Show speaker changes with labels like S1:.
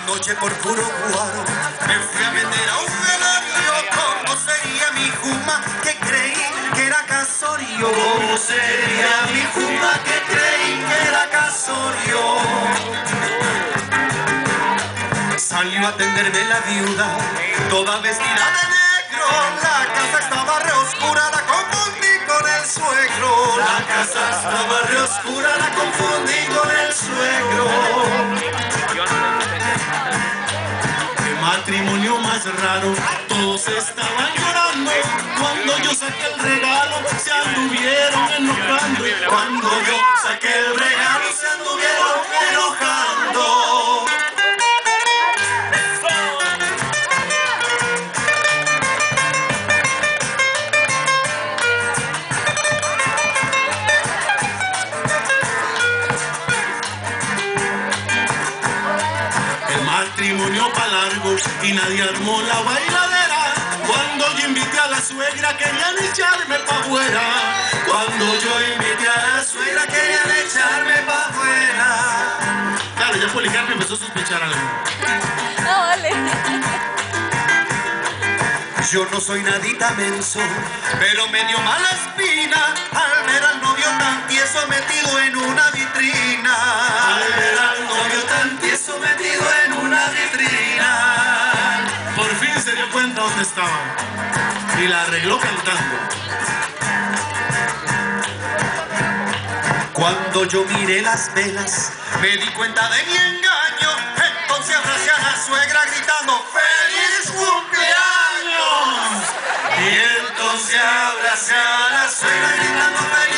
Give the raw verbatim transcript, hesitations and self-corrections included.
S1: Anoche por puro guaro me fui a meter a un velorio. ¿Cómo sería mi juma que creí que era casorio? ¿Cómo sería mi juma que creí que era casorio? Salió a atenderme la viuda, toda vestida de negro. La casa estaba re oscura, la confundí con el suegro. La casa estaba re oscura, la confundí con el suegro. Qué matrimonio más raro, todos estaban llorando. Cuando yo saqué el regalo, se anduvieron enojando. Cuando yo saqué el regalo, se anduvieron enojando. Matrimonio pa' largo y nadie armó la bailadera. Cuando yo invité a la suegra querían echarme pa' afuera. Cuando yo invité a la suegra querían echarme pa' afuera. Claro, ya Policarpio empezó a sospechar algo.
S2: No, vale.
S1: Yo no soy nadita menso, pero me dio mala espina al ver al novio tan tieso metido en una vitrina. Al ver al novio tan tieso metido en una vitrina.
S3: Por fin se dio cuenta dónde estaba y la arregló cantando.
S1: Cuando yo miré las velas, me di cuenta de mi engaño. Entonces abracé a la suegra gritando ¡Feliz cumpleaños! Y entonces abracé a la suegra gritando ¡Feliz